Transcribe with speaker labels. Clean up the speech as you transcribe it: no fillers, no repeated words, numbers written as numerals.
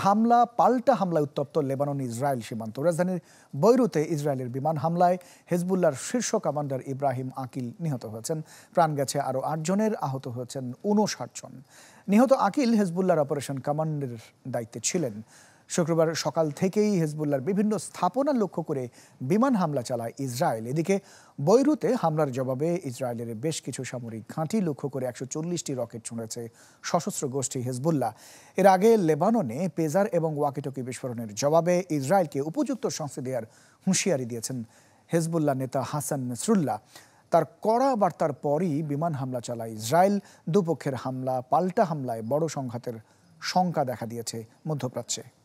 Speaker 1: হামলা পাল্টা হামলায় উত্তপ্ত লেবানন ইসরায়েল সীমান্ত। রাজধানীর বৈরুতে ইসরায়েলের বিমান হামলায় হেজবুল্লাহর শীর্ষ কমান্ডার ইব্রাহিম আকিল নিহত হয়েছেন। প্রাণ গেছে আরও ৮ জনের, আহত হয়েছেন ৫৯ জন। নিহত আকিল হেজবুল্লাহর অপারেশন কমান্ডের দায়িত্বে ছিলেন। শুক্রবার সকাল থেকেই হেজবুল্লাহর বিভিন্ন স্থাপনা লক্ষ্য করে বিমান হামলা চালায় ইসরায়েল। এদিকে বৈরুতে হামলার জবাবে ইসরায়েলের বেশ কিছু সামরিক ঘাঁটি লক্ষ্য করে ১৪০টি রকেট ছুঁড়েছে সশস্ত্র গোষ্ঠী হেজবুল্লাহ। এর আগে লেবাননে পেজার এবং ওয়াকিটকি বিস্ফোরণের জবাবে ইসরায়েলকে উপযুক্ত শাস্তি দেওয়ার হুঁশিয়ারি দিয়েছেন হেজবুল্লাহ নেতা হাসান নাসরুল্লাহ। তার কড়া বার্তার পরই বিমান হামলা চালায় ইসরায়েল। দুপক্ষের হামলা পাল্টা হামলায় বড় সংঘাতের শঙ্কা দেখা দিয়েছে মধ্যপ্রাচ্যে।